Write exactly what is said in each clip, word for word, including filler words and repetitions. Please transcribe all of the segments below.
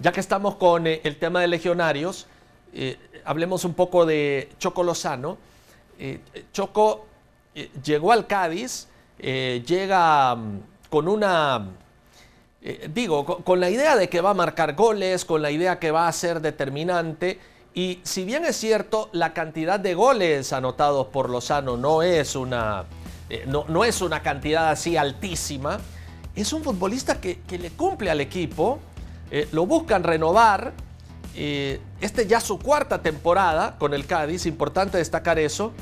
Ya que estamos con eh, el tema de legionarios, eh, hablemos un poco de Choco Lozano. Eh, Choco eh, llegó al Cádiz, eh, llega um, con una, eh, digo, con, con la idea de que va a marcar goles, con la idea que va a ser determinante. Y si bien es cierto, la cantidad de goles anotados por Lozano no es una, eh, no, no es una cantidad así altísima, es un futbolista que, que le cumple al equipo. Eh, lo buscan renovar. Eh, este ya su cuarta temporada con el Cádiz, importante destacar eso.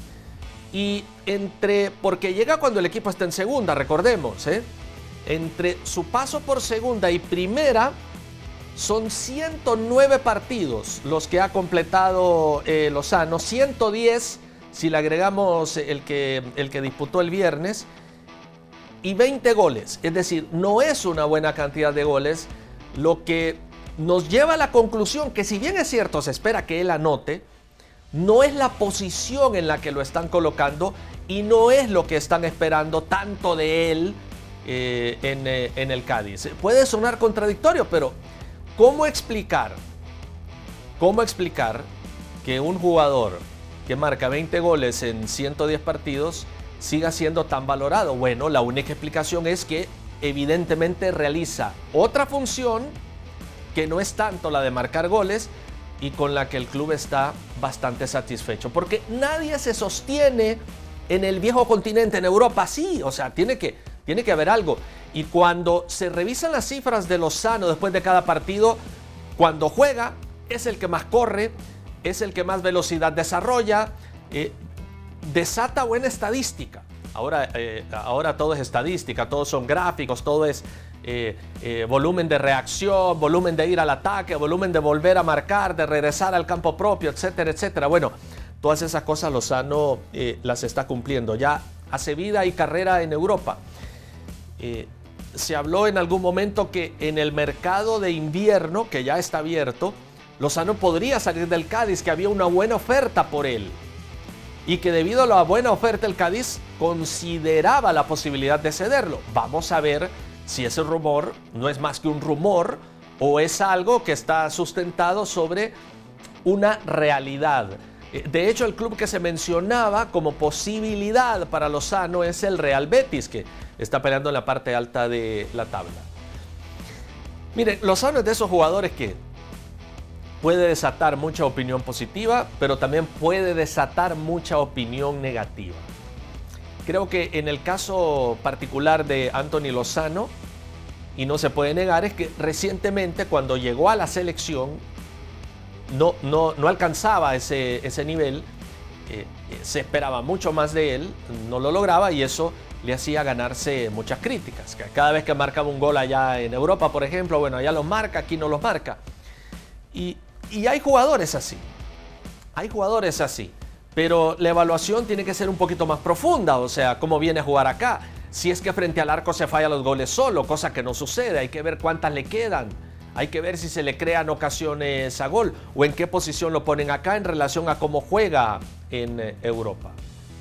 Y entre, porque llega cuando el equipo está en segunda, recordemos, ¿eh? Entre su paso por segunda y primera, son ciento nueve partidos los que ha completado eh, Lozano, ciento diez si le agregamos el que, el que disputó el viernes, y veinte goles. Es decir, no es una buena cantidad de goles, lo que nos lleva a la conclusión que, si bien es cierto, se espera que él anote, no es la posición en la que lo están colocando y no es lo que están esperando tanto de él eh, en, eh, en el Cádiz. Puede sonar contradictorio, pero ¿cómo explicar, cómo explicar que un jugador que marca veinte goles en ciento diez partidos siga siendo tan valorado? Bueno, la única explicación es que evidentemente realiza otra función que no es tanto la de marcar goles y con la que el club está bastante satisfecho. Porque nadie se sostiene en el viejo continente, en Europa, sí, o sea, tiene que, tiene que haber algo. Y cuando se revisan las cifras de Lozano después de cada partido, cuando juega es el que más corre, es el que más velocidad desarrolla, eh, desata buena estadística. Ahora, eh, ahora todo es estadística, todos son gráficos, todo es eh, eh, volumen de reacción, volumen de ir al ataque, volumen de volver a marcar, de regresar al campo propio, etcétera, etcétera. Bueno, todas esas cosas Lozano eh, las está cumpliendo. Ya hace vida y carrera en Europa. Eh, se habló en algún momento que en el mercado de invierno, que ya está abierto, Lozano podría salir del Cádiz, que había una buena oferta por él. Y que debido a la buena oferta el Cádiz consideraba la posibilidad de cederlo. Vamos a ver si ese rumor no es más que un rumor o es algo que está sustentado sobre una realidad. De hecho, el club que se mencionaba como posibilidad para Lozano es el Real Betis, que está peleando en la parte alta de la tabla. Miren, Lozano es de esos jugadores que puede desatar mucha opinión positiva, pero también puede desatar mucha opinión negativa. Creo que en el caso particular de Anthony Lozano, y no se puede negar, es que recientemente cuando llegó a la selección no, no, no alcanzaba ese, ese nivel, eh, se esperaba mucho más de él, no lo lograba y eso le hacía ganarse muchas críticas. Cada vez que marcaba un gol allá en Europa, por ejemplo, bueno, allá los marca, aquí no los marca. Y Y hay jugadores así, hay jugadores así, pero la evaluación tiene que ser un poquito más profunda, o sea, cómo viene a jugar acá. Si es que frente al arco se falla los goles solo, cosa que no sucede, hay que ver cuántas le quedan, hay que ver si se le crean ocasiones a gol o en qué posición lo ponen acá en relación a cómo juega en Europa.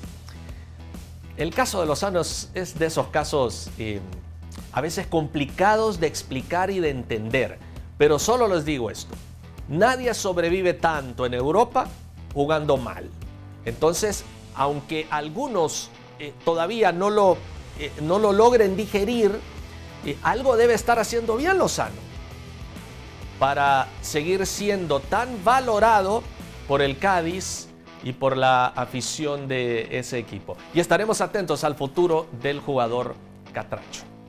El caso de Lozano es de esos casos eh, a veces complicados de explicar y de entender, pero solo les digo esto. Nadie sobrevive tanto en Europa jugando mal. Entonces, aunque algunos eh, todavía no lo, eh, no lo logren digerir, eh, algo debe estar haciendo bien Lozano para seguir siendo tan valorado por el Cádiz y por la afición de ese equipo. Y estaremos atentos al futuro del jugador catracho.